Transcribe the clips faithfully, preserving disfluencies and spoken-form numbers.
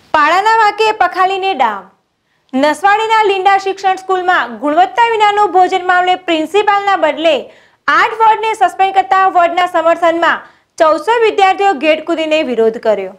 પાળાના વાકે પખાલીને ડામ. નસવાડીના લીંડા શિક્ષણ સ્કૂલમાં ગુણવત્તા વિનાનું ભોજન મામલે પ્રિન્સિપાલના બદલે આઠ વોર્ડને સસ્પેન્ડ કરતા વોર્ડના સમર્થનમાં ચૌદસો વિદ્યાર્થીઓ ગેટ કૂદીને વિરોધ કર્યો.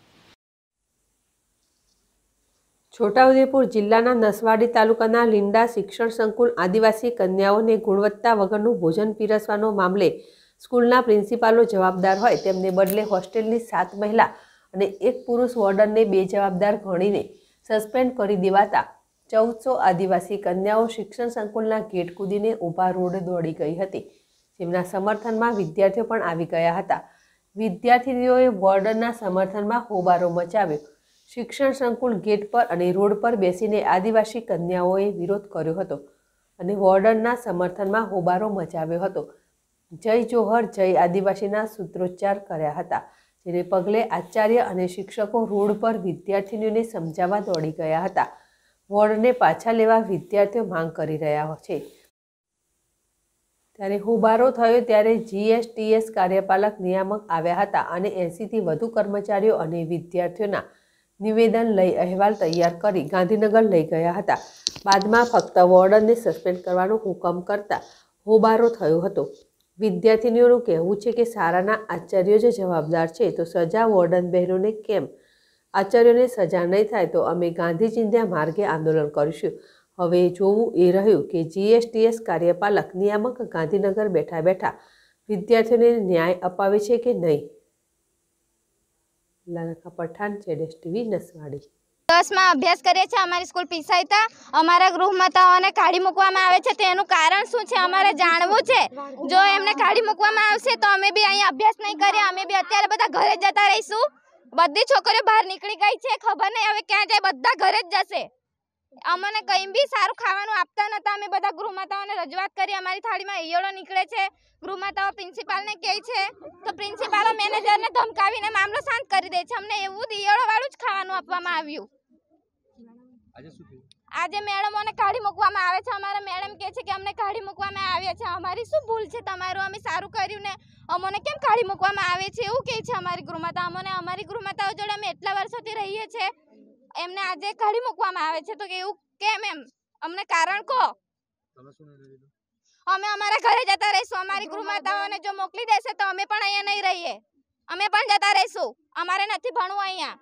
છોટાઉદેપુર જિલ્લાના નસવાડી તાલુકાના લીંડા શિક્ષણ સંકુલ આદિવાસી કન્યાઓને ગુણવત્તા વગરનું ભોજન પીરસવાનો મામલે સ્કૂલના પ્રિન્સિપાલો જવાબદાર હોય તેમને બદલે હોસ્ટેલની સાત મહિલા અને એક પુરુષ વોર્ડનને બે જવાબદાર ગણીને સસ્પેન્ડ કરી દેવાતા ચૌદસો આદિવાસી કન્યાઓ શિક્ષણ સંકુલના ગેટ કૂદીને ઊભા રોડ દોડી ગઈ હતી, જેમના સમર્થનમાં વિદ્યાર્થીઓ પણ આવી ગયા હતા. વિદ્યાર્થીનીઓએ વોર્ડનના સમર્થનમાં હોબારો મચાવ્યો. શિક્ષણ સંકુલ ગેટ પર અને રોડ પર બેસીને આદિવાસી કન્યાઓએ વિરોધ કર્યો હતો અને વોર્ડનના સમર્થનમાં હોબારો મચાવ્યો હતો. જય જોહર જય આદિવાસીના સૂત્રોચ્ચાર કર્યા હતા, જેને પગલે આચાર્ય અને શિક્ષકો રોડ પર વિદ્યાર્થીનીઓને સમજાવવા દોડી ગયા હતા. વોર્ડને પાછા લેવા વિદ્યાર્થીઓ માંગ કરી રહ્યા છે. ત્યારે હોબારો થયો ત્યારે જીએસટીએસ કાર્યપાલક નિયામક આવ્યા હતા અને એંસીથી વધુ કર્મચારીઓ અને વિદ્યાર્થીઓના નિવેદન લઈ અહેવાલ તૈયાર કરી ગાંધીનગર લઈ ગયા હતા. બાદમાં ફક્ત વોર્ડનને સસ્પેન્ડ કરવાનો હુકમ કરતા હોબારો થયો હતો. વિદ્યાર્થીનીઓનું કહેવું છે કે શાળાના આચાર્યો જ જવાબદાર છે, તો સજા વોર્ડન બહેનોને કેમ? આચાર્યોને સજા નહીં થાય તો અમે ગાંધી ચિંધ્યા માર્ગે આંદોલન કરીશું. હવે જોવું એ રહ્યું કે જીએસટીએસ કાર્યપાલક નિયામક ગાંધીનગર બેઠા બેઠા વિદ્યાર્થીઓને ન્યાય અપાવે છે કે નહીં. લાલકા પઠાણ, જેડેશ ટીવી, નસવાડી. દસ માં અભ્યાસ કરીએ છીએ. અમારી સ્કૂલ પીસાઈતા અમારા ગૃહમાતાઓને કાઢી મૂકવામાં આવે છે. તેનું કારણ શું છે અમારે જાણવું છે. જો એમને કાઢી મૂકવામાં આવશે તો અમે બી અહીંયા અભ્યાસ નહીં કરીએ. અમે બી અત્યારે બધા ઘરે જતા રહીશું. બધી છોકરીઓ બહાર નીકળી ગઈ છે, ખબર નહીં હવે ક્યાં જાય. બધા ઘરે જ જશે. અમને કંઈ બી સારું ખાવાનું આપતા નતા. અમે બધા ગૃહમાતાઓને રજૂઆત કરી. અમારી થાળીમાં ઈયળો નીકળે છે. ગૃહમાતાઓ પ્રિન્સિપાલને કહે છે તો પ્રિન્સિપાલો મેનેજરને ધમકાવીને મામલો શાંત કરી દે છે. અમને એવું જ ઈયળો વાળું જ ખાવાનું આપવામાં આવ્યું. આજે મેડમોને કાઢી મૂકવામાં આવે છે. અમારા મેડમ કહે છે કે અમને કાઢી મૂકવામાં આવ્યા છે. અમારી શું ભૂલ છે? તમારું અમે સારું કર્યું ને અમને કેમ કાઢી મૂકવામાં આવે છે એવું કહે છે અમારી ગૃહમાતા. અમને અમારી ગૃહમાતાઓ જોડે અમે એટલા વર્ષોથી રહીએ છીએ, એમને આજે કાઢી મૂકવામાં આવે છે તો એવું કેમ? એમ અમને કારણ કહો. અમે અમારા ઘરે જતા રહીશું. અમારી ગૃહમાતાઓને જો મોકલી દેશે તો અમે પણ અહીંયા નહીં રહીએ. અમે પણ જતા રહીશું. અમારે નથી ભણવું અહીંયા.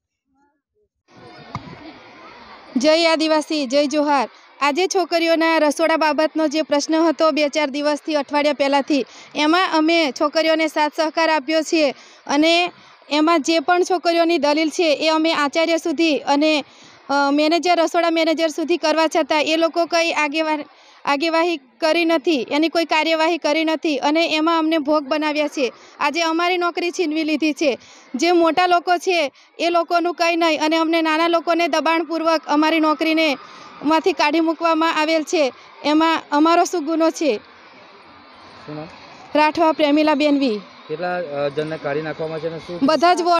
જય આદિવાસી, જય જોહાર. આજે છોકરીઓના રસોડા બાબતનો જે પ્રશ્ન હતો બે ચાર દિવસથી, અઠવાડિયા પહેલાંથી, એમાં અમે છોકરીઓને સાથ સહકાર આપ્યો છે અને એમાં જે પણ છોકરીઓની દલીલ છે એ અમે આચાર્ય સુધી અને મેનેજર, રસોડા મેનેજર સુધી કરવા છતાં એ લોકો કંઈ આગેવા આગેવાહી કરી નથી, એની કોઈ કાર્યવાહી કરી નથી અને એમાં અમને ભોગ બનાવ્યા છે. આજે અમારી નોકરી છીનવી લીધી છે. જે મોટા લોકો છે એ લોકોનું કંઈ નહીં અને અમને નાના લોકોને દબાણપૂર્વક અમારી નોકરીને માંથી કાઢી મૂકવામાં આવેલ છે. એમાં અમારો શું ગુનો છે? રાઠવા પ્રેમીલા બેનવી. કેટલા જણને કાઢી નાખવામાં છે? બધા જ